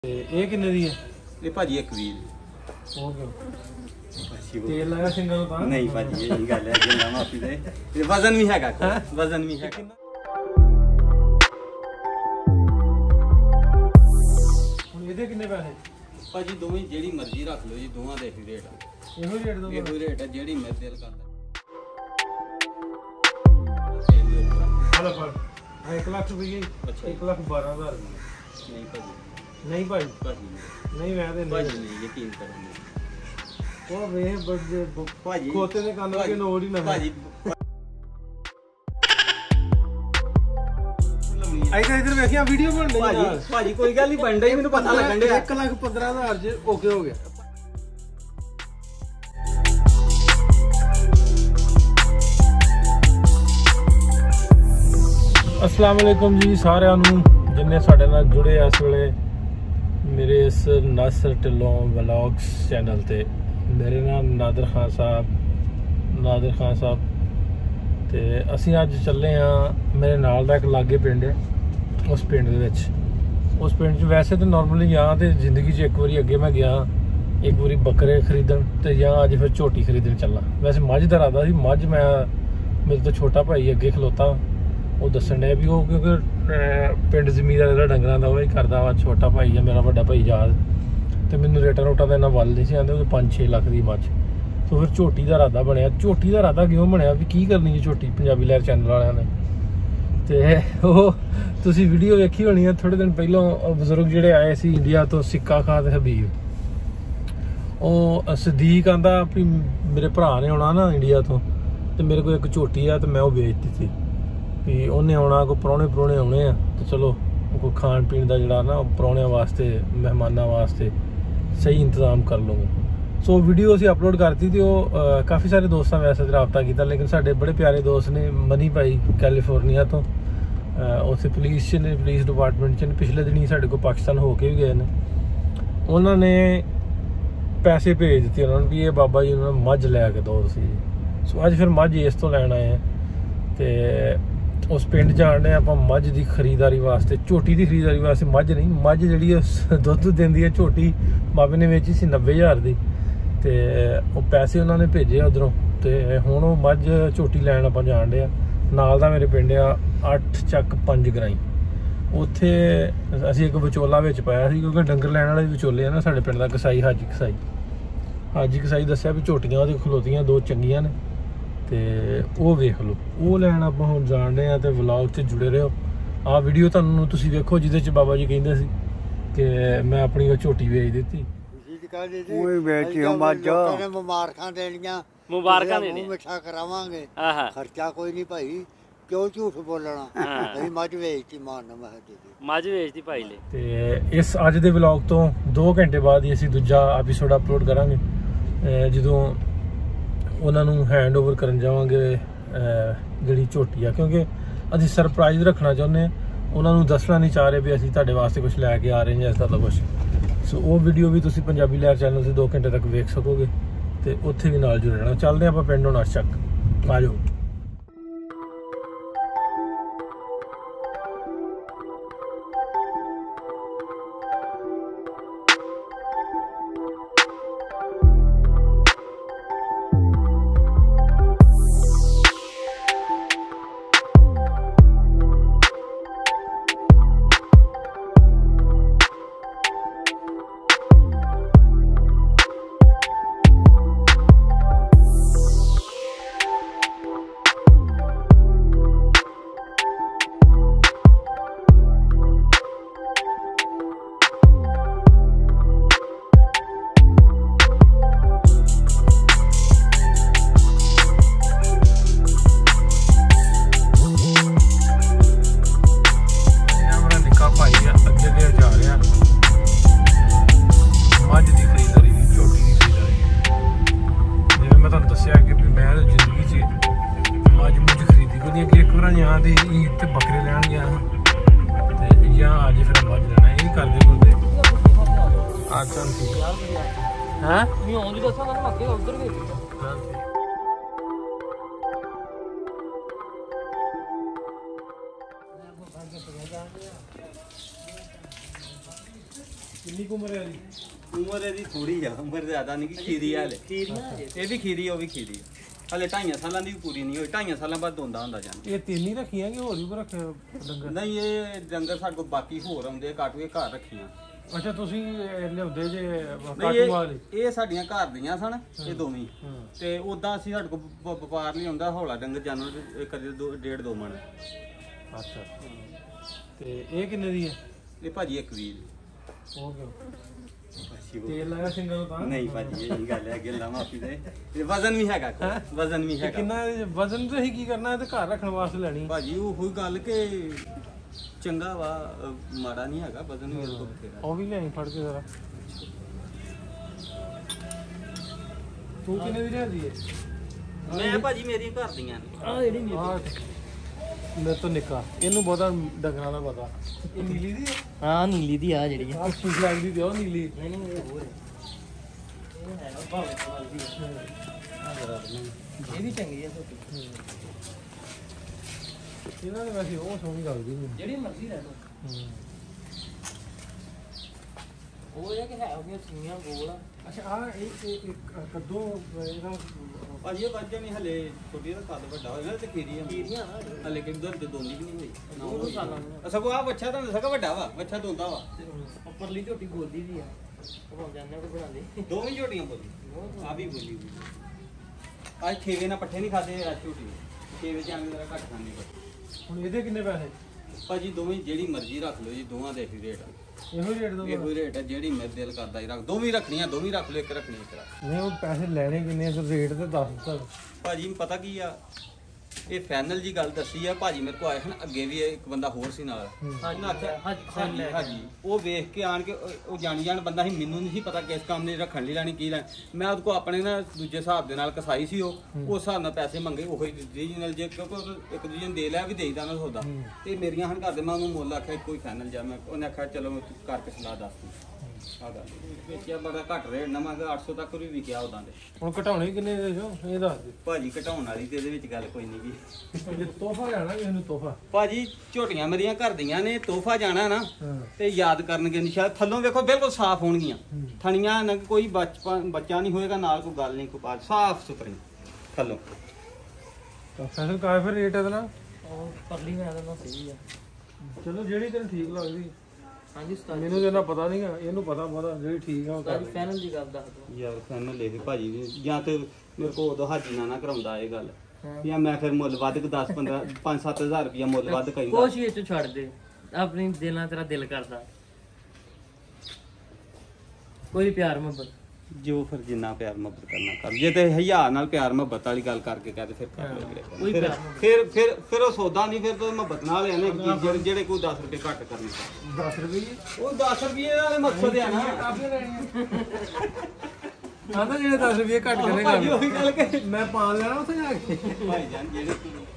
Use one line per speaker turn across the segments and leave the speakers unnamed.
ਇਹ ਕਿੰਨੇ ਦੀ ਹੈ?
ਇਹ ਭਾਜੀ 120
ਉਹ ਕਿਉਂ? ਤੇਲ ਲਾਇਆ ਸਿੰਘਾਂ ਨੂੰ ਤਾਂ
ਨਹੀਂ ਭਾਜੀ ਇਹ ਗੱਲ ਹੈ ਜਿੰਨਾ ਮਾਫੀ ਦੇ ਇਹ ਵਜ਼ਨ ਵੀ ਹੈਗਾ ਵਜ਼ਨ ਵੀ ਹੈਗਾ।
ਹੁਣ ਇਹਦੇ ਕਿੰਨੇ ਪੈਸੇ?
ਭਾਜੀ ਦੋਵੇਂ ਜਿਹੜੀ ਮਰਜ਼ੀ ਰੱਖ ਲਓ ਜੀ, ਦੋਵਾਂ ਦਾ ਇਹੀ ਰੇਟ ਆ।
ਇਹੋ ਰੇਟ ਦੋ?
ਇਹੋ ਰੇਟ ਹੈ ਜਿਹੜੀ ਮੇਰੇ ਦਿਲ ਕਰਦਾ।
ਹਲਾ ਫੜ 1 ਲੱਖ ਰੁਪਏ।
ਅੱਛਾ
1,12,000
ਨਹੀਂ ਭਾਜੀ
ਨਹੀਂ ਭਾਈ
ਭਾਜੀ
ਨਹੀਂ ਮੈਂ ਤੇ
ਭਾਜੀ ਨਹੀਂ ਯਕੀਨ ਕਰੋ
ਉਹ ਵੇਖ ਬੱਜੇ
ਭਾਜੀ
ਖੋਤੇ ਦੇ ਕੰਨ ਕੇ ਨੋੜ ਹੀ ਨਾ
ਭਾਜੀ।
ਆਈ ਤਾਂ ਇਧਰ ਵੇਖਿਆ ਵੀਡੀਓ ਬਣ ਰਹੀ
ਭਾਜੀ ਭਾਜੀ ਕੋਈ ਗੱਲ ਨਹੀਂ ਬਣ ਰਹੀ, ਮੈਨੂੰ ਪਤਾ ਲੱਗਣ ਡਿਆ।
1,15,000 ਚ ਓਕੇ ਹੋ ਗਿਆ। अस्सलाम वालेकुम जी सारिਆਂ ਨੂੰ जिन्ने साडे नाल जुड़े इस वेले मेरे इस नासर ढिल्लों व्लॉग्स चैनल ते। मेरे नाम नादर खान साहब ते ਅਸੀਂ ਅੱਜ ਚੱਲੇ ਆ ਮੇਰੇ ਨਾਲ ਦਾ ਇੱਕ ਲਾਗੇ ਪਿੰਡ ਹੈ। ਉਸ ਪਿੰਡ ਦੇ ਵਿੱਚ ਉਸ ਪਿੰਡ 'ਚ ਵੈਸੇ ਤਾਂ ਨਾਰਮਲੀ ਜਾਂ ਤੇ ਜ਼ਿੰਦਗੀ 'ਚ ਇੱਕ ਵਾਰੀ ਅੱਗੇ ਮੈਂ ਗਿਆ ਇੱਕ ਵਾਰੀ ਬੱਕਰੇ ਖਰੀਦਣ ਤੇ ਜਾਂ ਅੱਜ ਫਿਰ ਝੋਟੀ ਖਰੀਦਣ ਚੱਲਾਂ। ਵੈਸੇ ਮੱਝ ਦਾ ਇਰਾਦਾ ਸੀ, ਮੱਝ ਮੈਂ ਮੇਰੇ ਤੋਂ ਛੋਟਾ ਭਾਈ ਅੱਗੇ ਖਲੋਤਾ ਉਹ ਦੱਸਣ ਡਿਆ ਵੀ ਉਹ ਕਿਉਂਕਿ ਪਿੰਡ ਜ਼ਮੀਨਦਾਰ ਜਿਹੜਾ ਡੰਗਰਾਂ ਦਾ ਉਹ ਹੀ ਕਰਦਾ ਵਾ। ਛੋਟਾ ਭਾਈ ਆ ਮੇਰਾ, ਵੱਡਾ ਭਾਈ ਯਾਦ ਤੇ ਮੈਨੂੰ ਰੇਟਾਂ ਰੋਟਾਂ ਦਾ ਇੰਨਾ ਵੱਲ ਨਹੀਂ ਸੀ ਆਉਂਦੇ। ਉਹ 5-6 ਲੱਖ ਦੀ ਮੱਝ। ਸੋ ਫਿਰ ਝੋਟੀ ਦਾ ਇਰਾਦਾ ਬਣਿਆ। ਝੋਟੀ ਦਾ ਇਰਾਦਾ ਕਿਉਂ ਬਣਿਆ ਵੀ ਕੀ ਕਰਨੀ ਹੈ ਝੋਟੀ ਪੰਜਾਬੀ ਲਹਿਰ ਚੈਨਲ ਵਾਲਿਆਂ ਨੇ। ਤੇ ਉਹ ਤੁਸੀਂ ਵੀਡੀਓ ਵੇਖੀ ਹੋਣੀ ਆ ਥੋੜੇ ਦਿਨ ਪਹਿਲਾਂ ਬਜ਼ੁਰਗ ਜਿਹੜੇ ਆਏ ਸੀ ਇੰਡੀਆ ਤੋਂ, ਸਿੱਕਾ ਖਾਂ ਤੇ ਹਬੀਬ। ਉਹ ਸਦੀਕ ਆਂਦਾ ਵੀ ਮੇਰੇ ਭਰਾ ਨੇ ਆਉਣਾ ਨਾ ਇੰਡੀਆ ਤੋਂ ਤੇ ਮੇਰੇ ਕੋਲ ਇੱਕ ਝੋਟੀ ਆ ਤੇ ਮੈਂ ਉਹ ਵੇਚ ਦਿੱਤੀ ਵੀ ਉਹਨੇ ਆਉਣਾ, ਕੋਈ ਪ੍ਰਾਹੁਣੇ ਆਉਣੇ ਆ ਤੇ ਚਲੋ ਕੋਈ ਖਾਣ ਪੀਣ ਦਾ ਜਿਹੜਾ ਨਾ ਪ੍ਰਾਹੁਣਿਆਂ ਵਾਸਤੇ ਮਹਿਮਾਨਾਂ ਵਾਸਤੇ ਸਹੀ ਇੰਤਜ਼ਾਮ ਕਰ ਲਵਾਂਗੇ। ਸੋ ਵੀਡੀਓ ਅਸੀਂ ਅਪਲੋਡ ਕਰਤੀ ਤੇ ਉਹ ਕਾਫੀ ਸਾਰੇ ਦੋਸਤਾਂ ਵੈਸੇ ਰਾਬਤਾ ਕੀਤਾ, ਲੇਕਿਨ ਸਾਡੇ ਬੜੇ ਪਿਆਰੇ ਦੋਸਤ ਨੇ ਮਨੀ ਭਾਈ ਕੈਲੀਫੋਰਨੀਆ ਤੋਂ, ਉੱਥੇ ਪੁਲਿਸ 'ਚ ਨੇ, ਪੁਲਿਸ ਡਿਪਾਰਟਮੈਂਟ 'ਚ ਨੇ। ਪਿਛਲੇ ਦਿਨੀ ਸਾਡੇ ਕੋਲ ਪਾਕਿਸਤਾਨ ਹੋ ਕੇ ਵੀ ਗਏ ਨੇ। ਉਹਨਾਂ ਨੇ ਪੈਸੇ ਭੇਜ ਦਿੱਤੇ ਉਹਨਾਂ ਨੂੰ ਵੀ ਇਹ ਬਾਬਾ ਜੀ ਉਹਨਾਂ ਨੂੰ ਮੱਝ ਲੈ ਕੇ ਦਿਓ ਤੁਸੀਂ। ਸੋ ਅੱਜ ਫਿਰ ਮੱਝ ਇਸ ਤੋਂ ਲੈਣ ਆਏ ਆ ਤੇ ਉਸ ਪਿੰਡ ਜਾਣ ਦੇ ਆਪਾਂ ਮੱਝ ਦੀ ਖਰੀਦਦਾਰੀ ਵਾਸਤੇ, ਝੋਟੀ ਦੀ ਖਰੀਦਦਾਰੀ ਵਾਸਤੇ। ਮੱਝ ਨਹੀਂ, ਮੱਝ ਜਿਹੜੀ ਦੁੱਧ ਦਿੰਦੀ ਹੈ ਝੋਟੀ ਬਾਬੇ ਨੇ ਵੇਚੀ ਸੀ 90,000 ਦੀ ਤੇ ਉਹ ਪੈਸੇ ਉਹਨਾਂ ਨੇ ਭੇਜੇ ਉਧਰੋਂ ਤੇ ਹੁਣ ਉਹ ਮੱਝ ਝੋਟੀ ਲੈਣ ਆਪਾਂ ਜਾਣ ਦੇ ਆ। ਨਾਲ ਦਾ ਮੇਰੇ ਪਿੰਡ ਆ 8 ਚੱਕ 5 ਗਰਾਈ। ਉੱਥੇ ਅਸੀਂ ਇੱਕ ਵਿਚੋਲਾ ਵਿੱਚ ਪਾਇਆ ਸੀ ਕਿਉਂਕਿ ਡੰਗਰ ਲੈਣ ਵਾਲੇ ਵਿਚੋਲੇ ਆ ਨਾ ਸਾਡੇ ਪਿੰਡ ਦਾ, ਕਸਾਈ ਹਾਜੀ ਕਸਾਈ ਦੱਸਿਆ ਵੀ ਝੋਟੀਆਂ ਉਹਦੇ ਖਲੋਤੀਆਂ 2 ਚੰਗੀਆਂ ਨੇ ਤੇ ਉਹ ਵੇਖ ਲਓ। ਉਹ ਲੈਣ ਆਪਾਂ ਹੁਣ ਜਾਣ ਰਹੇ ਆ ਤੇ ਵਲੌਗ 'ਚ ਜੁੜੇ ਰਹੋ। ਆਹ ਵੀਡੀਓ ਤੁਹਾਨੂੰ ਤੁਸੀਂ ਵੇਖੋ ਜਿਹਦੇ 'ਚ ਬਾਬਾ ਜੀ ਕਹਿੰਦੇ ਸੀ ਕਿ ਮੈਂ ਆਪਣੀ ਉਹ ਝੋਟੀ ਵੇਚ ਦਿੱਤੀ।
ਮੁਬਾਰਕਾਂ ਦੇਣੀਆਂ,
ਮਿੱਠਾ ਕਰਾਵਾਂਗੇ,
ਆਹਾ
ਖਰਚਾ ਕੋਈ ਨਹੀਂ ਭਾਈ, ਕਿਉਂ ਝੂਠ ਬੋਲਣਾ। ਅਸੀਂ ਮੱਝ ਵੇਚਤੀ ਮਾਰਨ
ਮੱਝ ਵੇਚਦੀ ਭਾਈ ਲਈ।
ਤੇ ਇਸ ਅੱਜ ਦੇ ਵਲੌਗ ਤੋਂ 2 ਘੰਟੇ ਬਾਅਦ ਹੀ ਅਸੀਂ ਦੂਜਾ ਐਪੀਸੋਡ ਅਪਲੋਡ ਕਰਾਂਗੇ ਜਦੋਂ ਉਹਨਾਂ ਨੂੰ ਹੈਂਡ ਓਵਰ ਕਰਨ ਜਾਵਾਂਗੇ ਜਿਹੜੀ ਝੋਟੀ ਆ, ਕਿਉਂਕਿ ਅਸੀਂ ਸਰਪ੍ਰਾਈਜ਼ ਰੱਖਣਾ ਚਾਹੁੰਦੇ ਹਾਂ। ਉਹਨਾਂ ਨੂੰ ਦੱਸਣਾ ਨਹੀਂ ਚਾਹ ਰਹੇ ਵੀ ਅਸੀਂ ਤੁਹਾਡੇ ਵਾਸਤੇ ਕੁਝ ਲੈ ਕੇ ਆ ਰਹੇ ਹਾਂ ਜਾਂ ਇਸ ਤਰ੍ਹਾਂ ਦਾ ਕੁਛ। ਸੋ ਉਹ ਵੀਡੀਓ ਵੀ ਤੁਸੀਂ ਪੰਜਾਬੀ ਲਹਿਰ ਚੈਨਲ 'ਤੇ 2 ਘੰਟੇ ਤੱਕ ਵੇਖ ਸਕੋਗੇ ਤੇ ਉੱਥੇ ਵੀ ਨਾਲ ਜੁੜ ਰਹਿਣਾ। ਚੱਲਦੇ ਆਪਾਂ ਪਿੰਡ ਹੁਣ ਅਰਚਕ, ਆ ਜਾਓ। ਬੱਕਰੇ ਲੈਣ ਗਿਆ ਤੇ ਜਾਂ ਅੱਜ ਫਿਰ ਮੱਝ ਲੈਣਾ। ਇਹ ਕਰਦੇ ਕਰਦੇ ਆ ਚੱਲ ਠੀਕ
ਹਾਂ ਨਹੀਂ ਆਉਂਦੀ ਦੱਸਾਂ ਤੁਹਾਨੂੰ ਅੱਗੇ ਉਧਰ ਵੀ
ਕਿੰਨੀ ਕਿੰਨੀ ਕੁ ਉਮਰ ਹੈ ਇਹਦੀ?
ਉਮਰ ਇਹਦੀ ਥੋੜੀ ਆ, ਉਮਰ ਜ਼ਿਆਦਾ ਨਹੀਂ ਕਿ ਖੀਰੀ ਹਾਲੇ। ਇਹ ਵੀ ਖੀਰੀ, ਉਹ ਵੀ ਖੀਰੀ ਆ। ਹਲੇ 2.5 ਸਾਲਾਂ ਦੀ ਵੀ ਪੂਰੀ ਨਹੀਂ ਹੋਈ, 2.5 ਸਾਲਾਂ ਬਾਅਦ ਦੋਂਦਾ ਹੁੰਦਾ ਜਾਂਦਾ।
ਇਹ ਤਿੰਨ ਹੀ ਰੱਖੀਆਂ ਕਿ ਹੋਰ ਵੀ ਕੋ ਰੱਖੇ ਡੰਗਰ?
ਨਹੀਂ, ਇਹ ਡੰਗਰ ਸਾਡੇ ਕੋਲ ਬਾਕੀ ਹੋਰ ਆਉਂਦੇ, ਕਾਟੂਏ ਘਰ ਰੱਖੀਆਂ।
ਅੱਛਾ, ਤੁਸੀਂ ਲਿਆਉਂਦੇ ਜੇ
ਨਹੀਂ,
ਕਾਟੂ ਵਾਲੇ?
ਇਹ ਸਾਡੀਆਂ ਘਰ ਦੀਆਂ ਸਨ ਇਹ ਦੋਵੇਂ। ਤੇ ਉਦਾਂ ਅਸੀਂ ਸਾਡੇ ਕੋਲ ਵਪਾਰ ਲਈ ਆਉਂਦਾ ਹੌਲਾ ਡੰਗਰ ਜਾਨਵਰ ਕਦੇ 1.5-2 ਮਣ।
ਅੱਛਾ, ਤੇ ਇਹ ਕਿੰਨੇ ਦੀ ਹੈ?
ਇਹ ਭਾਜੀ 1.20 ਦੀ।
ਉਹ ਕਿਉਂ? ਤੇਲ ਲਾਇਆ ਸਿੰਘਾਂ ਨੂੰ ਤਾਂ?
ਨਹੀਂ ਭਾਜੀ, ਇਹ ਗੱਲ ਹੈ, ਗੱਲਾਂ ਮਾਫੀ ਦੇ। ਇਹ ਵਜ਼ਨ ਵੀ ਹੈਗਾ, ਵਜ਼ਨ ਵੀ
ਤੇ
ਹੈਗਾ।
ਕਿੰਨਾ ਵਜ਼ਨ ਤੁਸੀਂ ਕੀ ਕਰਨਾ? ਇਹ ਤੇ ਘਰ ਰੱਖਣ ਵਾਸਤੇ ਲੈਣੀ
ਭਾਜੀ ਉਹੀ ਗੱਲ ਕਿ ਚੰਗਾ ਵਾ, ਮਾੜਾ ਨਹੀਂ ਹੈਗਾ, ਵਜ਼ਨ ਵੀ ਇਹਦੇ ਕੋਲ ਬਥੇਰਾ।
ਉਹ ਵੀ ਲਿਆਈ ਫੜ ਕੇ ਜ਼ਰਾ। ਤੂੰ ਕਿੰਨੇ ਦੀ ਲਿਆਂਦੀ ਹੈ?
ਮੈਂ ਭਾਜੀ ਮੇਰੀਆਂ ਘਰ ਦੀਆਂ ਨੇ।
ਆ ਜਿਹੜੀ
ਆਹ ਮੇਰੇ ਤੋਂ ਨਿੱਕਾ, ਇਹਨੂੰ ਬਹੁਤਾ ਡੰਗਰਾਂ ਦਾ ਪਤਾ। ਇਹ ਨੀਲੀ ਦੀ ਹੈ?
ਹਾਂ ਨੀਲੀ ਦੀ ਆ ਜਿਹੜੀ
ਆਹ ਠੀਕ ਲੱਗਦੀ ਤੇ ਉਹ ਨੀਲੀ।
ਨਹੀਂ ਨਹੀਂ ਇਹ ਹੋਰ ਹੈ ਇਹ ਹੈ ਭਾਵੇਂ ਕਮਾਲ ਦੀ ਇਹ ਵੀ ਚੰਗੀ ਹੈ ਛੋਟੀ।
ਇਹਨਾਂ ਦੇ ਵੈਸੇ ਉਹ ਸੋਹਣੀ ਲੱਗਦੀ ਮੈਨੂੰ।
ਜਿਹੜੀ ਮਰਜ਼ੀ ਲੈ ਲਓ। ਉਹ ਇਹ ਕਿ ਹੈ ਉਹ ਸੁਈਆਂ ਗੋਲ ਆ।
ਅੱਛਾ, ਆ ਇਹ ਕੱਦੋ ਇਹਦਾ
ਭਾਜੀ ਇਹ ਵੱਜ ਨਹੀਂ ਹਲੇ, ਛੋਟੀ ਦਾ ਕੱਦ ਵੱਡਾ ਹੋਇਆ ਤੇ ਖੀਰੀ ਆ।
ਕੀਰੀਆਂ
ਹਲੇ ਕਿ ਉਧਰ ਤੇ ਦੋਂਦੀ ਵੀ ਨਹੀਂ ਹੋਈ।
ਉਹ ਸਾਲਾਂ ਦੀਆਂ।
ਸਗੋਂ ਆ ਬੱਚਾ ਤਾਂ ਸਗੋਂ ਵੱਡਾ ਵਾ, ਬੱਚਾ ਦੋਂਦਾ ਵਾ।
ਉੱਪਰਲੀ ਝੋਟੀ ਗੋਲੀ ਦੀ ਆ, ਉਹ ਜਾਂਦੇ ਕੋ ਬਣਾਉਂਦੇ।
ਦੋਵੇਂ ਝੋਟੀਆਂ ਬੋਲੀ, ਆ ਵੀ ਬੋਲੀ। ਅੱਜ ਖੇਵੇ ਨਾਲ ਪੱਠੇ ਨਹੀਂ ਖਾਦੇ ਅੱਜ ਝੋਟੀ। ਖੇਵੇ ਚ ਆਂਗੇ ਜਰਾ ਘੱਟ ਖਾਂਦੇ ਪਰ।
ਹੁਣ ਇਹਦੇ ਕਿੰਨੇ ਪੈਸੇ?
ਭਾਜੀ ਦੋਵੇਂ ਜਿਹੜੀ ਮਰਜ਼ੀ ਰੱਖ ਲਓ ਜੀ, ਦੋਵਾਂ ਦੇ ਹੀ ਰੇਟ ਆ।
ਇਹੋ ਰੇਟ ਦੋ?
ਇਹੋ ਰੇਟ ਹੈ, ਜਿਹੜੀ ਮੇਰੇ ਦਿਲ ਕਰਦਾ ਹੀ ਰੱਖ। ਦੋਵੇਂ ਰੱਖਣੀਆਂ, ਦੋਵੇਂ ਰੱਖ ਲਓ, ਇੱਕ ਰੱਖਣੀ ਇੱਕ ਰੱਖ।
ਨਹੀਂ, ਉਹ ਪੈਸੇ ਲੈਣੇ ਕਿੰਨੇ ਆ? ਰੇਟ ਤੇ ਦੱਸ ਦਿੱਤਾ।
ਭਾਜੀ ਪਤਾ ਕੀ ਆ, ਇਹ ਫਾਈਨਲ ਜੀ ਗੱਲ ਦੱਸੀ ਆ। ਭਾਜੀ ਮੇਰੇ ਕੋ ਆਏ ਹਨ, ਅੱਗੇ ਵੀ ਇੱਕ ਬੰਦਾ ਹੋਰ ਸੀ ਨਾਲ। ਉਹਨਾਂ ਆਖਿਆ ਹਾਂਜੀ ਹਾਂਜੀ, ਉਹ ਵੇਖ ਕੇ ਆਣ ਕੇ ਉਹ ਜਾਣੀ ਜਾਣ ਬੰਦਾ ਸੀ, ਮੈਨੂੰ ਨਹੀਂ ਸੀ ਪਤਾ ਕਿਸ ਕੰਮ ਲਈ ਰੱਖਣ ਲਈ ਲੈਣੀ ਕੀ ਲੈਣ। ਮੈਂ ਉਹਦੇ ਕੋ ਆਪਣੇ ਨਾ ਦੂਜੇ ਹਿਸਾਬ ਦੇ ਨਾਲ ਕਸਾਈ ਸੀ, ਉਹ ਉਸ ਹਿਸਾਬ ਨਾਲ ਪੈਸੇ ਮੰਗੇ, ਉਹੀ ਰੀਜਨਲ ਜੇ ਕਿਉਂਕਿ ਇੱਕ ਦੂਜੇ ਨੂੰ ਦੇ ਲਿਆ ਵੀ ਦੇਈਦਾ ਨਾ ਸੌਦਾ। ਤੇ ਮੇਰੀਆਂ ਹਨ ਘਰ ਦੇ, ਮੈਂ ਉਹਨੂੰ ਮੁੱਲ ਆਖਿਆ ਕੋਈ ਫਾਈਨਲ ਜਾ। ਮੈਂ ਉਹਨੇ ਆਖਿਆ ਚਲੋ ਕਰਕੇ ਸਲਾਹ ਦੱਸ ਦੂੰ। ਆ ਗੱਲ ਵੇਚਿਆ ਬੜਾ ਘੱਟ ਰੇਟ ਨਾ, ਮੈਂ 800 ਤੱਕ ਵੀ ਵਿਕਿਆ ਉਦਾਂ ਦੇ।
ਹੁਣ ਘਟਾਉਣੇ ਕਿੰਨੇ ਦੇ ਜੋ ਇਹ ਦੱਸ ਦੇ
ਭਾਜੀ। ਘਟਾਉਣ ਵਾਲੀ ਤੇ ਇਹਦੇ ਵਿੱਚ ਗੱਲ ਕੋਈ ਨਹੀਂ ਗੀ।
ਜੇ ਤੋਹਫਾ ਲੈਣਾ ਕਿਸੇ ਨੂੰ ਤੋਹਫਾ?
ਭਾਜੀ ਝੋਟੀਆਂ ਮੇਰੀਆਂ ਘਰ ਦੀਆਂ ਨੇ, ਤੋਹਫਾ ਜਾਣਾ ਨਾ
ਹਾਂ।
ਤੇ ਯਾਦ ਕਰਨਗੇ ਨਿਸ਼ਾਨ। ਥੱਲੋਂ ਵੇਖੋ ਬਿਲਕੁਲ ਸਾਫ਼ ਹੋਣਗੀਆਂ ਥਣੀਆਂ, ਨਾ ਕੋਈ ਬੱਚਾ ਨਹੀਂ ਹੋਏਗਾ, ਨਾਲ ਕੋਈ ਗੱਲ ਨਹੀਂ, ਕੋਈ ਬਾਤ, ਸਾਫ਼ ਸੁਥਰੀ ਥੱਲੋਂ।
ਤਾਂ ਫੈਸਲ ਕਾਇ ਫਿਰ ਰੇਟ ਇਹਦਾ ਨਾ?
ਉਹ ਪਰਲੀ ਮੈਂ ਤਾਂ ਸਹੀ ਆ।
ਚਲੋ ਜਿਹੜੀ ਤੈਨੂੰ ਠੀਕ ਲੱਗਦੀ।
ਹਾਂਜੀ ਉਸਤਾਦ
ਮੈਨੂੰ ਤੇ ਇਹਨਾਂ ਪਤਾ ਨਹੀਂਗਾ, ਇਹਨੂੰ ਪਤਾ ਜਿਹੜੀ ਠੀਕ ਆ ਉਹ ਕਰ ਲਈ।
ਫਾਈਨਲ ਦੀ ਗੱਲ ਦੱਸ ਦਿਓ
ਯਾਰ ਫਾਈਨਲ ਲੈ ਭਾਜੀ ਵੀ, ਜਾਂ ਤੇ ਮੇਰੇ ਕੋਲ ਉਦੋਂ ਹਾਜੀ ਨਾ ਕਰਾਉਂਦਾ ਇਹ ਗੱਲ, ਜਾਂ ਮੈਂ ਫਿਰ ਮੁੱਲ ਵੱਧ 10 15 5-7 ਹਜ਼ਾਰ ਰੁਪਇਆ ਮੁੱਲ ਵੱਧ ਕਹਿੰਦਾ।
ਕੁਛ ਹੀ ਇਹ ਚੋਂ ਛੱਡ ਦੇ, ਆਪਣੀ ਦਿਲ ਨਾਲ ਤੇਰਾ ਦਿਲ ਕਰਦਾ। ਕੋਈ ਪਿਆਰ ਮੁਹੱਬਤ
ਜੋ ਫਿਰ ਜਿੰਨਾ ਪਿਆਰ ਮੁਹੱਬਤ ਕਰਨਾ ਕਰ। ਜੇ ਤੇ ਹਜ਼ਾਰ ਨਾਲ ਪਿਆਰ ਮੁਹੱਬਤ ਵਾਲੀ ਗੱਲ ਕਰਕੇ ਕਹਦੇ ਫਿਰ ਕਰ ਲੈ।
ਕੋਈ ਪਿਆਰ
ਫਿਰ ਉਹ ਸੌਦਾ ਨਹੀਂ, ਫਿਰ ਤਾਂ ਮੁਹੱਬਤ ਨਾਲ ਆ ਨਾ। ਜਿਹੜੇ ਕੋਈ 10 ਰੁਪਏ ਘੱਟ ਕਰਨੇ
10 ਰੁਪਏ
ਉਹ 10 ਰੁਪਏ ਵਾਲੇ ਮਕਸਦ ਆ ਨਾ।
ਕਾਫੀ ਲੈਣੀ ਆਂਦਾ ਜਿਹੜੇ 10 ਰੁਪਏ ਘੱਟ ਕਰਨੇ
ਭਾਜੀ ਉਹੀ ਗੱਲ ਕਿ
ਮੈਂ ਪਾ ਲੈਣਾ ਉੱਥੇ ਜਾ ਕੇ।
ਭਾਈ ਜਾਨ ਜਿਹੜੇ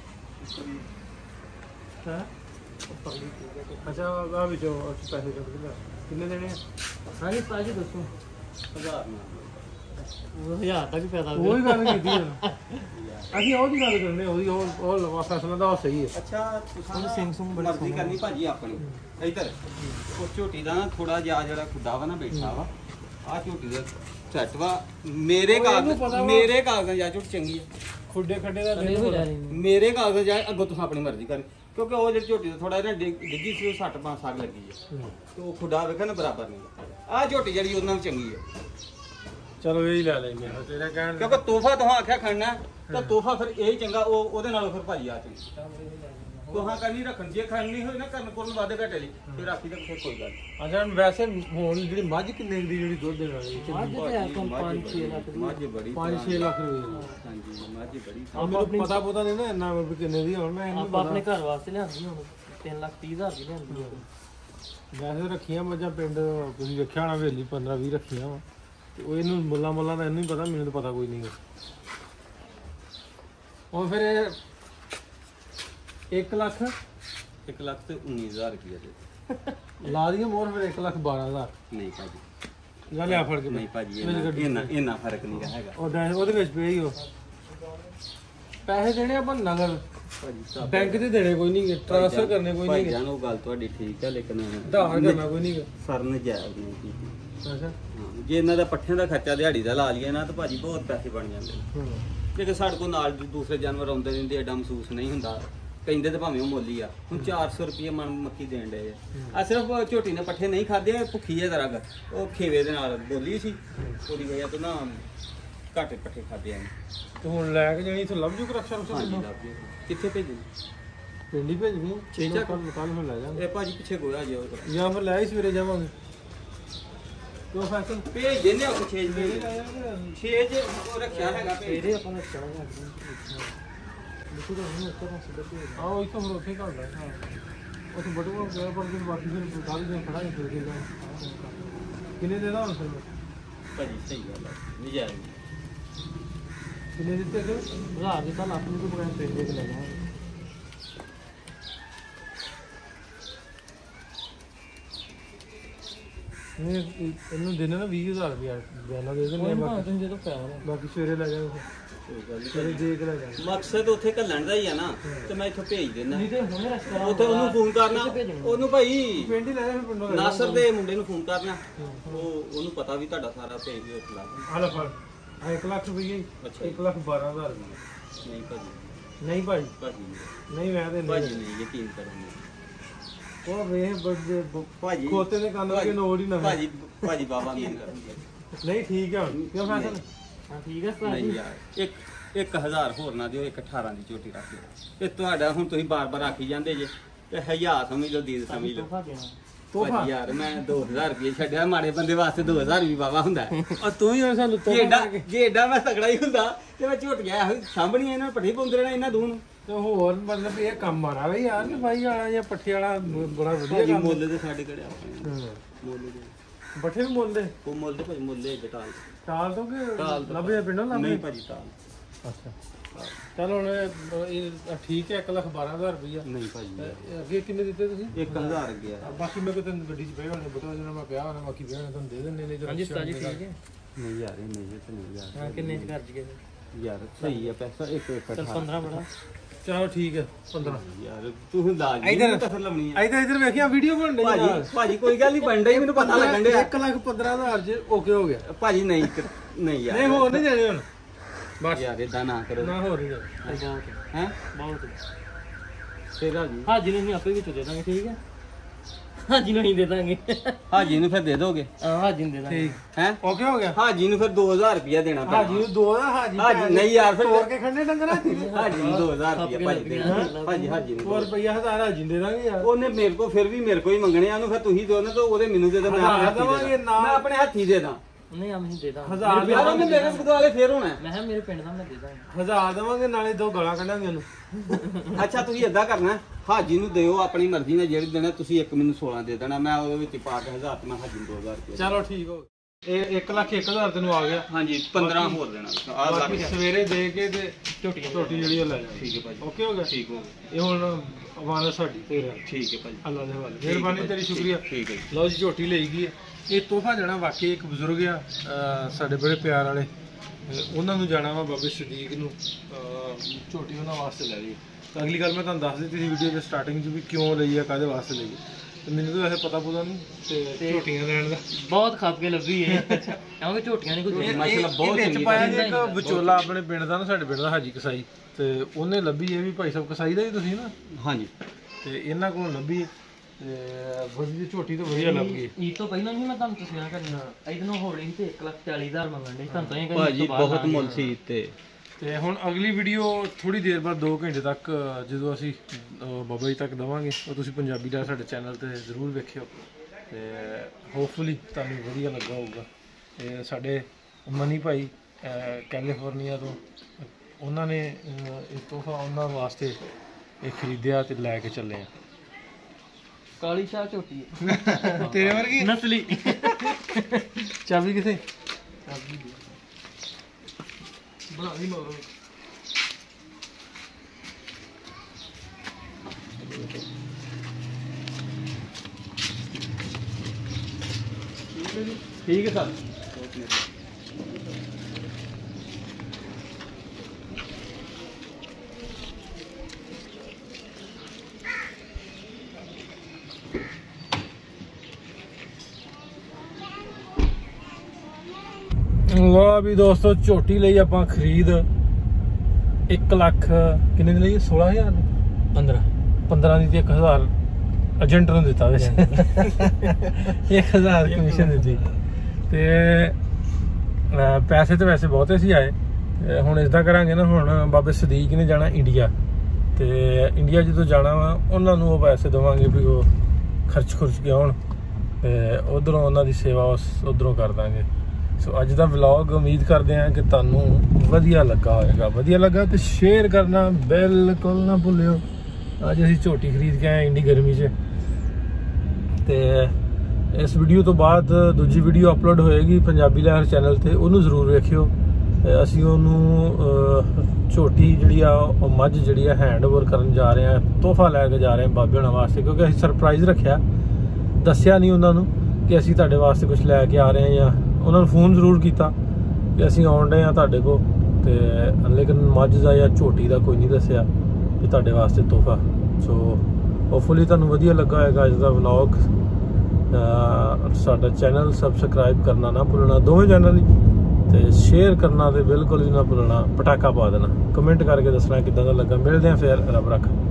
ਹਾਂ ਅੱਛਾ, ਆ ਵਿੱਚੋਂ ਪੈਸੇ ਕੱਢ ਕੇ ਲਿਆ। ਕਿੰਨੇ ਦੇਣੇ ਆ?
ਹਾਂਜੀ ਉਸਤਾਦ ਜੀ ਦੱਸੋ।
1000 ਨਾਲ
ਉਹ 1000 ਤੱਕ ਪੈਦਾ
ਉਹੀ ਗੱਲ ਕੀਤੀ ਹੈ। ਅਸੀਂ ਉਹਦੀ ਗੱਲ ਕਰਨੇ, ਉਹਦੀ ਉਹ ਲਵਾ ਫੈਸਲਾ ਦਾ ਉਹ ਸਹੀ ਹੈ।
ਅੱਛਾ
ਉਹਨੂੰ ਸਿੰਘ ਸੁੰਘ ਬੜਾ
ਮਰਜ਼ੀ ਕਰਨੀ ਭਾਜੀ ਆਪਣੀ। ਇੱਧਰ ਉਹ ਝੋਟੀ ਦਾ ਨਾ ਥੋੜਾ ਜਿਹਾ ਜਿਹੜਾ ਖੁੱਡਾ ਵਾ ਨਾ ਬੈਠਾ ਵਾ, ਆਹ ਝੋਟੀ ਦਾ ਸੈੱਟ ਵਾ। ਮੇਰੇ ਕਾਗਜ਼ ਜਾਂ ਝੋਟੀ ਚੰਗੀ ਹੈ।
ਖੁੱਡੇ ਖੱਡੇ ਦਾ
ਨਹੀਂ ਹੋ ਜਾਣੀ
ਮੇਰੇ ਕਾਗਜ਼ ਜਾਂ ਅੱਗੋਂ ਤੁਸੀਂ ਆਪਣੀ ਮਰਜ਼ੀ ਕਰਨੀ, ਕਿਉਂਕਿ ਉਹ ਜਿਹੜੀ ਝੋਟੀ ਦਾ ਥੋੜਾ ਜਿਹਾ ਡਿੱਗੀ ਸੀ, ਉਹ 60-5 ਸਾਲ ਲੱਗੀ ਹੈ। ਤੇ ਉਹ ਖੁੱਡਾ ਵੇਖਿਆ ਨਾ ਬਰਾਬਰ ਨਹੀਂ। ਆਹ ਝੋਟੀ ਜਿਹੜੀ ਉਹਨਾਂ ਨੂੰ ਚੰਗੀ ਹੈ।
ਚਲੋ ਇਹ ਹੀ ਲੈ ਲੈਂਗੇ ਤੇਰਾ ਕਹਿਣ।
ਕਿਉਂਕਿ ਤੋਹਫਾ ਤੁਹਾਂ ਆਖਿਆ ਖੜਨਾ ਤਾਂ ਤੋਹਫਾ ਫਿਰ ਇਹ ਹੀ ਚੰਗਾ। ਉਹਦੇ ਨਾਲੋਂ ਫਿਰ ਭਾਜੀ ਆ ਚੰਗੀ ਤੁਹਾਂ ਕਰਨੀ ਰੱਖਣ। ਜੇ ਖੜਨੀ ਹੋਈ ਨਾ ਕਰਨ ਕੋਲ ਵਾਧੇ ਘਾਟੇ ਲਈ ਫਿਰ ਰਾਖੀ ਤਾਂ ਫਿਰ ਕੋਈ ਗੱਲ ਨਹੀਂ।
ਅੱਛਾ, ਵੈਸੇ ਹੁਣ ਜਿਹੜੀ ਮੱਝ ਕਿੰਨੇ ਦੀ ਜਿਹੜੀ ਦੁੱਧ ਦੇਣ ਵਾਲੀ?
ਮੱਝ ਤੇ ਆ ਕੰਮ 5-6 ਲੱਖ ਦੀ।
ਮੱਝ ਬੜੀ
5-6 ਲੱਖ ਰੁਪਏ।
ਹਾਂਜੀ ਮੱਝ ਬੜੀ।
ਮੈਨੂੰ ਪਤਾ ਨਹੀਂ ਨਾ ਇੰਨਾ ਵੀ ਕਿੰਨੇ ਦੀ ਹੁਣ। ਮੈਂ
ਆਪਾਂ ਆਪਣੇ ਘਰ ਵਾਸਤੇ ਲਿਆਂਦੀ ਹੁਣ 3,30,000 ਦੀ ਲਿਆਂਦੀ ਆ।
ਵੈਸੇ ਰੱਖੀਆਂ ਮੱਝਾਂ ਪਿੰਡ ਤੁਸੀਂ ਵੇਖਿਆ ਹੋਣਾ, ਹਵੇਲੀ 15-20 ਰੱਖੀਆਂ ਵਾ। ਤੇ ਉਹ ਇਹਨੂੰ ਮੁੱਲਾਂ ਦਾ ਇਹਨੂੰ ਹੀ ਪਤਾ, ਮੈਨੂੰ ਤਾਂ ਪਤਾ ਕੋਈ ਨਹੀਂ। ਉਹ ਫਿਰ 1 ਲੱਖ
1,19,000 ਰੁਪਏ ਦੇ
ਲਾ ਦਈਏ ਮੋਹਰ, ਫਿਰ 1,12,000।
ਨਹੀਂ ਭਾਜੀ,
ਲੈ ਲਿਆ ਫੜ ਕੇ।
ਨਹੀਂ ਭਾਜੀ, ਇੰਨਾ ਫਰਕ ਨਹੀਂ ਹੈਗਾ।
ਉਹਦੇ ਵਿੱਚ ਪਈ ਉਹ ਪੈਸੇ ਦੇਣੇ ਆਪਾਂ ਨਗਦ
ਭਾਜੀ
ਬੈਂਕ ਤੇ ਦੇਣੇ ਕੋਈ ਨਹੀਂ ਟ੍ਰਾਂਸਫਰ ਕਰਨੇ ਕੋਈ ਨਹੀਂ
ਭਾਈਜਾਨ ਉਹ ਗੱਲ ਤੁਹਾਡੀ ਠੀਕ ਹੈ ਲੇਕਿਨ
ਧਾਰ ਕਰਨਾ ਕੋਈ ਨਹੀਂ
ਸਰ ਨਜਾਇਜ਼ ਨਹੀਂ ਕੀਤੀ
ਅੱਛਾ
ਹਾਂ ਜੇ ਇਹਨਾਂ ਦਾ ਪੱਠਿਆਂ ਦਾ ਖਰਚਾ ਦਿਹਾੜੀ ਦਾ ਲਾ ਲਈਏ ਨਾ ਤਾਂ ਭਾਜੀ ਬਹੁਤ ਪੈਸੇ ਬਣ ਜਾਂਦੇ ਨੇ ਲੇਕਿਨ ਸਾਡੇ ਕੋਲ ਨਾਲ ਦੂਸਰੇ ਜਾਨਵਰ ਆਉਂਦੇ ਰਹਿੰਦੇ ਐਡਾ ਮਹਿਸੂਸ ਨਹੀਂ ਹੁੰਦਾ ਕਹਿੰਦੇ ਤਾਂ ਭਾਵੇਂ ਉਹ ਮੁੱਲ ਹੀ ਆ ਹੁਣ 400 ਰੁਪਏ ਮਣ ਮੱਕੀ ਦੇਣ ਡਏ ਆ ਸਿਰਫ ਝੋਟੀ ਨੇ ਪੱਠੇ ਨਹੀਂ ਖਾਦੇ ਭੁੱਖੀ ਹੈ ਜ਼ਰਾ ਉਹ ਖੇਵੇ ਦੇ ਨਾਲ ਬੋਲੀ ਸੀ ਉਹਦੀ ਵਜ੍ਹਾ ਤੋਂ ਨਾ ਘੱਟ ਪੱਠੇ ਖਾਦੇ ਆ
ਤੇ ਹੁਣ ਲੈ ਕੇ ਜਾਣੀ ਇੱਥੇ ਲੱਭ ਜੂ ਰੱਖਿਆ
ਹਾਂਜੀ ਲੱਭ ਜੀ ਕਿੱਥੇ ਭੇਜਣੀ
ਪਿੰਡੀ ਭੇਜਣੀ
ਠੀਕ ਹੈ।
ਕੱਲ ਨੂੰ ਲੈ ਜਾਵਾਂਗੇ
ਇਹ ਭਾਜੀ ਪਿੱਛੇ ਗੋਇਆ ਜੇ
ਜਾਂ ਫਿਰ ਲੈ ਹੀ ਸਵੇਰੇ ਜਾਵਾਂਗੇ ਕਿਉਂ ਫੈਸਲ
ਭੇਜ ਦਿੰਦੇ ਆ ਕੁਛ 6 ਜੇ ਉਹ ਰੱਖਿਆ ਹੈਗਾ ਭੇਜ
ਆਪਾਂ ਨੂੰ ਚੜਾਂਗੇ ਲਿਖੋ ਤਾਂ ਨਹੀਂ ਉੱਤਰ ਸਿੱਧਾ ਭੇਜ ਆਓ ਇੱਥੋਂ ਫਿਰ ਉੱਥੇ ਘੱਲ ਲੈ ਉੱਥੇ ਬਟੂਆ ਗਿਆ ਪਰ ਦਿਨ ਬਾਕੀ ਫਿਰ ਕੱਲ ਦਿਨ ਖੜਾ ਹੀ ਫਿਰ ਕੇ ਕਿੰਨੇ ਦੇ ਦਾ ਹੁਣ ਫਿਰ
ਭਾਜੀ ਸਹੀ ਗੱਲ ਹੈ ਨਜਾਇਜ਼
ਕਿੰਨੇ ਦਿੱਤੇ ਕਿ 1000 ਦਿੱਤਾ ਲੱਖ ਨੂੰ ਤੋਂ ਬਗੈਰ ਪਿੰਡ ਦੇ ਲੈ ਜਾਵਾਂਗੇ ਇਹਨੂੰ ਦੇਣਾ ਨਾ 20000 ਰੁਪਇਆ ਬਿਆਨਾ ਦੇ ਦਿੰਦੇ ਆ ਬਾਕੀ ਤੁਸੀਂ ਜਦੋਂ ਪੈਣਾ ਬਾਕੀ ਸਵੇਰੇ ਲੈ ਜਾਵਾਂਗੇ
ਕੋਈ ਗੱਲ ਨਹੀਂ
ਸਵੇਰੇ ਦੇ ਕੇ ਲੈ ਜਾਵਾਂਗੇ
ਮਕਸਦ ਉੱਥੇ ਘੱਲਣ ਦਾ ਹੀ ਆ ਨਾ ਤੇ ਮੈਂ ਇੱਥੋਂ ਭੇਜ ਦਿੰਦਾ
ਨਹੀਂ ਤੇ ਹੁਣੇ ਰਸਤਾ
ਉੱਥੇ ਉਹਨੂੰ ਫੋਨ ਕਰਨਾ ਉਹਨੂੰ ਭਾਈ
ਪਿੰਡ ਹੀ ਲੈ ਜਾ ਫਿਰ ਪਿੰਡੋਂ ਲੈ
ਨਾਸਰ ਦੇ ਮੁੰਡੇ ਨੂੰ ਫੋਨ ਕਰਨਾ ਉਹਨੂੰ ਪਤਾ ਵੀ ਤੁਹਾਡਾ ਸਾਰਾ ਭੇਜ ਵੀ ਉੱਥੇ ਲੱਗ
ਆ ਲੈ ਫੜ ਆ 1 ਲੱਖ ਰੁਪਏ
ਅੱਛਾ
1,12,000 ਰੁਪਏ
ਨਹੀਂ ਭਾਜੀ
ਨਹੀਂ ਭਾਈ
ਭਾਜੀ
ਨਹੀਂ ਮੈਂ ਤੇ
ਭਾਜੀ ਨਹੀਂ ਯਕੀਨ ਕਰੋ
ਉਹ ਵੇਖ ਬੱਦੇ
ਭਾਜੀ
ਖੋਤੇ ਦੇ ਕੰਨ ਲੱਗੇ ਨੋੜ ਹੀ ਨਾ
ਭਾਜੀ ਬਾਬਾ ਨਹੀਂ ਕਰਨਗੇ
ਨਹੀਂ ਠੀਕ ਹੈ ਹੁਣ ਕਿਉਂ ਫੈਸਲ
ਹਾਂ ਠੀਕ ਹੈ
ਨਹੀਂ ਯਾਰ 1000 ਹੋਰ ਨਾ ਦਿਓ 18 ਦੀ ਝੋਟੀ ਰੱਖ ਦਿਓ ਇਹ ਤੁਹਾਡਾ ਹੁਣ ਤੁਸੀਂ ਬਾਰ-ਬਾਰ ਆਖੀ ਜਾਂਦੇ ਜੇ ਤੇ 1000 ਸਮਝ ਲਓ ਦੀਦ ਸਮਝ ਲਓ
ਤੋਹਫਾ ਦੇਣਾ
ਤੋਹਫਾ
ਭਾਜੀ ਯਾਰ ਮੈਂ 2000 ਰੁਪਏ ਛੱਡਿਆ ਮਾੜੇ ਬੰਦੇ ਵਾਸਤੇ 2000 ਵੀ ਬਾਬਾ ਹੁੰਦਾ
ਆ ਤੂੰ ਹੀ ਹੁਣ ਸਾਨੂੰ
ਜੇ ਏਡਾ ਮੈਂ ਤਗੜਾ ਹੀ ਹੁੰਦਾ ਤੇ ਮੈਂ ਝੋਟੀਆਂ ਸਾਂਭਣੀਆਂ ਇਹਨਾਂ ਪੱਠੇ ਪਾਉਂਦੇ ਰਹਿਣਾ ਇਹਨਾਂ ਦੂਨ
ਤੇ ਹੋਰ ਮਤਲਬ ਇਹ ਕੰਮ ਮਾਰਾ ਵੇ ਯਾਰ ਕਿ ਭਾਈ ਵਾਲਾ ਜਾਂ ਪੱਠੇ ਵਾਲਾ ਬੜਾ ਵਧੀਆ
ਭਾਜੀ
ਕੰਮ
ਮੁੱਲ ਦੇ ਸਾਡੇ ਕਿਹੜੇ ਆਪਣੇ
ਹਾਂ।
ਮੁੱਲ ਦੇ
ਪੱਠੇ ਵੀ ਮੁੱਲ ਦੇ
ਉਹ ਮੁੱਲ ਦੇ ਭਾਜੀ ਮੁੱਲ ਦੇ ਟਾਲ
ਟਾਲ ਤੋਂ ਕਿ
ਟਾਲ ਤੋਂ।
ਲੱਭੇ ਪਿੰਡੋਂ ਲੱਭੇ
ਨਹੀਂ ਭਾਜੀ ਟਾਲ
ਅੱਛਾ ਚਲ ਹੁਣ ਇਹ ਠੀਕ ਹੈ 1,12,000 ਰੁਪਇਆ
ਨਹੀਂ ਭਾਜੀ
ਅੱਗੇ ਕਿੰਨੇ ਦਿੱਤੇ ਤੁਸੀਂ
1000 ਗਿਆ
ਬਾਕੀ ਮੇਰੇ ਕੋਲ ਤਾਂ ਗੱਡੀ 'ਚ ਪਏ ਹੋਣੇ ਬਟਵਾ ਜਿਹੜਾ ਮੈਂ ਪਿਆ ਹੋਣਾ ਬਾਕੀ ਪਿਆ ਹੋਣਾ ਤੁਹਾਨੂੰ ਦੇ ਦਿੰਦੇ ਨੇ
ਹਾਂਜੀ ਉਸਤਾਦ ਜੀ ਠੀਕ ਹੈ
ਨਹੀਂ ਯਾਰ ਇਹ ਨਹੀਂ ਤੇ ਨਹੀਂ ਯਾਰ
ਹਾਂ ਕਿੰਨੇ ਚ ਕਰ ਜਗੇ
ਯਾਰ ਸਹੀ ਹੈ ਪੈਸਾ ਇੱਕ
ਚਲ 15 ਬੜਾ
ਚਲੋ ਠੀਕ ਹੈ 15
ਯਾਰ ਤੂੰ ਲਾਜ
ਇੱਧਰ
ਕਸਰ ਲਵਣੀ ਹੈ
ਇੱਧਰ ਵੇਖਿਆ ਵੀਡੀਓ ਬਣ ਰਹੀ
ਭਾਜੀ ਭਾਜੀ ਕੋਈ ਗੱਲ ਨਹੀਂ ਬਣ ਰਹੀ ਮੈਨੂੰ ਪਤਾ ਲੱਗਣ ਡਿਆ
1,15,000 ਚ ਓਕੇ ਹੋ ਗਿਆ
ਭਾਜੀ ਨਹੀਂ ਨਹੀਂ ਯਾਰ
ਨਹੀਂ ਹੋਰ ਨਹੀਂ ਜਾਣੇ ਹੁਣ ਬਸ
ਯਾਰ ਇਦਾਂ ਨਾ ਕਰੋ
ਨਾ ਹੋਰ ਨਹੀਂ ਜਾਣੇ
ਬਹੁਤ
ਹੈ
ਬਹੁਤ
ਤੇਰਾ ਜੀ
ਹਾਜੀ ਨੂੰ ਅਸੀਂ ਆਪੇ ਵਿੱਚ ਦੇ ਦਾਂਗੇ ਠੀਕ ਹੈ ਹਾਜੀ ਨੂੰ ਨਹੀਂ ਦੇ ਦਾਂਗੇ
ਹਾਜੀ ਨੂੰ ਫਿਰ ਦੇ ਦੋਗੇ
ਹਾਂ ਹਾਜੀ ਨੂੰ ਦੇ ਦਾਂਗੇ
ਠੀਕ
ਹੈ
ਓਕੇ ਹੋ ਗਿਆ
ਹਾਜੀ ਨੂੰ ਫਿਰ 2000 ਰੁਪਇਆ ਦੇਣਾ ਪੈਣਾ
ਹਾਜੀ ਨੂੰ 2 ਦਾ ਹਾਜੀ
ਹਾਜੀ ਨਹੀਂ ਯਾਰ ਫਿਰ
ਤੋੜ ਕੇ ਖੰਡੇ ਡੰਗਰਾਂ ਚ
ਹਾਜੀ ਨੂੰ 2000 ਰੁਪਇਆ ਭਾਜੀ ਦੇਣਾ ਹਾਜੀ ਨੂੰ
4 ਰੁਪਇਆ 1000 ਹਾਜੀ ਦੇ ਦਾਂਗੇ ਯਾਰ
ਉਹਨੇ ਮੇਰੇ ਕੋ ਫਿਰ ਵੀ ਮੇਰੇ ਕੋ ਹੀ ਮੰਗਣੇ ਆ ਉਹਨੂੰ ਫਿਰ ਤੁਸੀਂ ਦਿਓ ਨਾ ਤਾਂ ਉਹਦੇ ਮੈਨੂੰ ਦੇ ਦੋ ਮੈਂ ਆਪਣੇ ਹੱਥੀ
ਦੇਵਾਂਗੇ
ਦੇ
ਨਾਲ।
ਮੈਂ ਆਪਣੇ ਹੱਥੀ ਦੇ ਦਾਂ
ਨਹੀਂ ਆ ਅਸੀਂ ਦੇ ਦਾਂਗੇ
1000
ਯਾਰ ਉਹਨੇ ਮੇਰੇ ਬਦਵਾਲੇ ਫੇਰ ਹੋਣਾ
ਮੈਂ ਕਿਹਾ ਮੇਰੇ ਪਿੰਡ ਦਾ ਮੈਂ ਦੇ ਦਾਂਗਾ
1000 ਦੇਵਾਂਗੇ ਨਾਲੇ 2 ਗਾਲਾਂ ਕੱਢਾਂਗੇ ਉਹਨੂੰ
ਅੱਛਾ ਤੁਸੀਂ ਏਦਾਂ ਕਰਨਾ ਹਾਜੀ ਨੂੰ ਦਿਓ ਆਪਣੀ ਮਰਜ਼ੀ ਨਾਲ ਜਿਹੜੀ ਦੇਣਾ ਤੁਸੀਂ ਇੱਕ ਮੈਨੂੰ 16 ਦੇ ਦੇਣਾ ਮੈਂ ਉਹਦੇ ਵਿੱਚ ਪਾ ਕੇ 1000 ਤੇ ਮੈਂ ਹਾਜੀ ਨੂੰ 2000 ਰੁਪਏ
ਚਲੋ ਠੀਕ ਹੋ ਗਿਆ ਇਹ 1,01,000 ਤੈਨੂੰ ਆ ਗਿਆ
ਹਾਂਜੀ 15 ਹੋਰ ਦੇਣਾ ਆ ਲੱਗ
ਬਾਕੀ
ਗਿਆ
ਸਵੇਰੇ ਦੇ ਕੇ ਤੇ ਝੋਟੀ ਜਿਹੜੀ ਉਹ ਲੈ ਜਾ
ਠੀਕ ਹੈ ਭਾਜੀ
ਓਕੇ ਹੋ ਗਿਆ
ਠੀਕ ਹੋ ਗਿਆ
ਇਹ ਹੁਣ ਅਮਾਨਤ ਸਾਡੀ ਤੇਰਾ
ਠੀਕ ਹੈ ਭਾਜੀ
ਅੱਲਾ ਦੇ ਹਵਾਲੇ ਮਿਹਰਬਾਨੀ ਤੇਰੀ ਸ਼ੁਕਰੀਆ
ਠੀਕ ਹੈ ਜੀ।
ਲਓ ਜੀ ਝੋਟੀ ਲਈ ਗਈ ਹੈ ਇਹ ਤੋਹਫਾ ਜਾਣਾ ਵਾਕਈ ਇੱਕ ਬਜ਼ੁਰਗ ਆ ਸਾਡੇ ਬੜੇ ਪਿਆਰ ਵਾਲੇ ਉਹਨਾਂ ਨੂੰ ਜਾਣਾ ਵਾ ਬਾਬੇ ਸਦੀਕ ਨੂੰ ਝੋਟੀ ਉਹਨਾਂ ਵਾਸਤੇ ਲੈ ਲਈ ਤਾਂ ਅਗਲੀ ਗੱਲ ਮੈਂ ਤੁਹਾਨੂੰ ਦੱਸ ਦਿੱਤੀ ਸੀ ਵੀਡੀਓ ਦੇ ਸਟਾਰਟਿੰਗ 'ਚ ਵੀ ਕਿਉਂ ਲਈ ਆ ਕਾਹਦੇ ਵਾਸਤੇ ਲਈ ਤੇ ਮੈਨੂੰ ਤਾਂ ਵੈਸੇ ਪਤਾ ਪੂਦਾ ਨਹੀਂ ਤੇ ਝੋਟੀਆਂ ਲੈਣ ਦਾ
ਬਹੁਤ ਖੱਪ ਕੇ ਲੱਭੀ ਹੈ ਕਿਉਂਕਿ ਝੋਟੀਆਂ ਨਹੀਂ ਕੋਈ
ਮਾਸ਼ਾਅੱਲਾ ਬਹੁਤ
ਵਿੱਚ
ਚੰਗੀ
ਪਾਇਆ ਜੀ ਇੱਕ ਵਿਚੋਲਾ ਆਪਣੇ ਪਿੰਡ ਦਾ ਨਾ ਸਾਡੇ ਪਿੰਡ ਦਾ ਹਾਜੀ ਕਸਾਈ ਤੇ ਉਹਨੇ ਲੱਭੀ ਇਹ ਵੀ ਭਾਈ ਸਾਹਿਬ ਕਸਾਈ ਦਾ ਹੀ ਤੁਸੀਂ ਨਾ
ਹਾਂਜੀ
ਤੇ ਇਹਨਾਂ ਕੋਲ ਲੱਭੀ ਤੇ ਵਧੀਆ ਝੋਟੀ ਤਾਂ ਵਧੀਆ ਲੱਭ ਗਈ
ਇਹ ਤੋਂ ਪਹਿਲਾਂ ਨਹੀਂ ਮੈਂ ਤੁਹਾਨੂੰ ਦੱਸਿਆ ਕਰਨਾ ਇਹਨੂੰ ਹੋਣੀ ਤੇ 1,40,000 ਮੰਗਣ ਦੇ ਤੁਹਾਨੂੰ ਤਾਂ ਇਹ
ਭਾਜੀ ਬਹੁਤ ਮੁੱਲ ਸੀ
ਤੇ ਹੁਣ ਅਗਲੀ ਵੀਡੀਓ ਥੋੜੀ ਦੇਰ ਬਾਅਦ 2 ਘੰਟੇ ਤੱਕ ਜਦੋਂ ਅਸੀਂ ਬਾਬਾ ਜੀ ਤੱਕ ਦਵਾਂਗੇ ਉਹ ਤੁਸੀਂ ਪੰਜਾਬੀ ਦਾ ਸਾਡੇ ਚੈਨਲ ਤੇ ਜ਼ਰੂਰ ਵੇਖਿਓ ਤੇ ਹੋਪਫੁਲੀ ਤੁਹਾਨੂੰ ਵਧੀਆ ਲੱਗਾ ਹੋਊਗਾ ਤੇ ਸਾਡੇ ਮਨੀ ਭਾਈ ਕੈਲੀਫੋਰਨੀਆ ਤੋਂ ਉਹਨਾਂ ਨੇ ਇਹ ਤੋਹਫਾ ਉਹਨਾਂ ਵਾਸਤੇ ਇਹ ਖਰੀਦਿਆ ਤੇ ਲੈ ਕੇ ਚੱਲੇ ਆ
ਕਾਲੀ ਸ਼ਾਹ ਝੋਟੀ ਹੈ
ਤੇਰੇ ਵਰਗੀ
ਨਸਲੀ
ਚਾਬੀ ਕਿੱਥੇ ਬਣਾ ਲਈ ਮਗਰੋਂ
ਠੀਕ ਹੈ ਸਰ
ਵਾਹ ਵੀ ਦੋਸਤੋ, ਝੋਟੀ ਲਈ ਆਪਾਂ ਖਰੀਦ 1 ਲੱਖ ਕਿੰਨੇ ਦੀ ਲਈ? 16,000 15 ਦੀ ਤੇ 1,000 ਏਜੰਟ ਨੂੰ ਦਿੱਤਾ ਵੈਸੇ 1,000 ਕਮਿਸ਼ਨ ਦਿੱਤੀ। ਤੇ ਪੈਸੇ ਤਾਂ ਵੈਸੇ ਬਹੁਤੇ ਸੀ ਆਏ। ਹੁਣ ਇਸਦਾ ਕਰਾਂਗੇ ਨਾ, ਹੁਣ ਬਾਬੇ ਸਦੀਕ ਨੇ ਜਾਣਾ ਇੰਡੀਆ, ਤੇ ਇੰਡੀਆ ਜਦੋਂ ਜਾਣਾ ਵਾ ਉਹਨਾਂ ਨੂੰ ਉਹ ਪੈਸੇ ਦੇਵਾਂਗੇ ਵੀ ਉਹ ਖਰਚ ਕੇ ਆਉਣ, ਤੇ ਉਧਰੋਂ ਉਹਨਾਂ ਦੀ ਸੇਵਾ ਉਧਰੋਂ ਕਰ ਦਾਂਗੇ। ਸੋ ਅੱਜ ਦਾ ਵਲੌਗ ਉਮੀਦ ਕਰਦੇ ਹਾਂ ਕਿ ਤੁਹਾਨੂੰ ਵਧੀਆ ਲੱਗਾ ਹੋਵੇਗਾ। ਵਧੀਆ ਲੱਗਾ ਤੇ ਸ਼ੇਅਰ ਕਰਨਾ ਬਿਲਕੁਲ ਨਾ ਭੁੱਲਿਓ। ਅੱਜ ਅਸੀਂ ਝੋਟੀ ਖਰੀਦ ਕੇ ਆਏ ਇੰਨੀ ਗਰਮੀ 'ਚ, ਤੇ ਇਸ ਵੀਡੀਓ ਤੋਂ ਬਾਅਦ ਦੂਜੀ ਵੀਡੀਓ ਅਪਲੋਡ ਹੋਏਗੀ ਪੰਜਾਬੀ ਲਹਿਰ ਚੈਨਲ ਤੇ, ਉਹਨੂੰ ਜ਼ਰੂਰ ਵੇਖਿਓ। ਅਸੀਂ ਉਹਨੂੰ ਝੋਟੀ ਜਿਹੜੀ ਆ ਉਹ ਮੱਝ ਜਿਹੜੀ ਆ ਹੈਂਡ ਓਵਰ ਕਰਨ ਜਾ ਰਹੇ ਹਾਂ, ਤੋਹਫਾ ਲੈ ਕੇ ਜਾ ਰਹੇ ਹਾਂ ਬਾਬੇ ਹੋਣਾ ਵਾਸਤੇ, ਕਿਉਂਕਿ ਅਸੀਂ ਸਰਪ੍ਰਾਈਜ਼ ਰੱਖਿਆ, ਦੱਸਿਆ ਨਹੀਂ ਉਹਨਾਂ ਨੂੰ ਕਿ ਅਸੀਂ ਤੁਹਾਡੇ ਵਾਸਤੇ ਕੁਝ ਲੈ ਕੇ ਆ ਰਹੇ ਹਾਂ। ਜਾਂ ਉਹਨਾਂ ਨੂੰ ਫੋਨ ਜ਼ਰੂਰ ਕੀਤਾ ਕਿ ਅਸੀਂ ਆਉਣ ਡਏ ਹਾਂ ਤੁਹਾਡੇ ਕੋਲ, ਤੇ ਲੇਕਿਨ ਮੱਝ ਦਾ ਜਾਂ ਝੋਟੀ ਦਾ ਕੋਈ ਨਹੀਂ ਦੱਸਿਆ ਕਿ ਤੁਹਾਡੇ ਵਾਸਤੇ ਤੋਹਫਾ। ਸੋ ਹੋਪਫੁਲੀ ਤੁਹਾਨੂੰ ਵਧੀਆ ਲੱਗਾ ਹੋਏਗਾ ਅੱਜ ਦਾ ਵਲੌਗ। ਸਾਡਾ ਚੈਨਲ ਸਬਸਕ੍ਰਾਈਬ ਕਰਨਾ ਨਾ ਭੁੱਲਣਾ, ਦੋਵੇਂ ਚੈਨਲ ਹੀ, ਤੇ ਸ਼ੇਅਰ ਕਰਨਾ ਤੇ ਬਿਲਕੁਲ ਵੀ ਨਾ ਭੁੱਲਣਾ। ਪਟਾਕਾ ਪਾ ਦੇਣਾ, ਕਮੈਂਟ ਕਰਕੇ ਦੱਸਣਾ ਕਿੱਦਾਂ ਦਾ ਲੱਗਾ। ਮਿਲਦੇ ਹਾਂ ਫਿਰ, ਰੱਬ ਰੱਖ।